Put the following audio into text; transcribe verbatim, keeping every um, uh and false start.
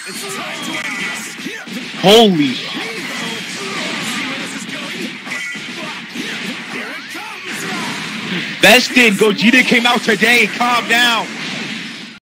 Holy. Bested, Gogeta came out today. Calm down.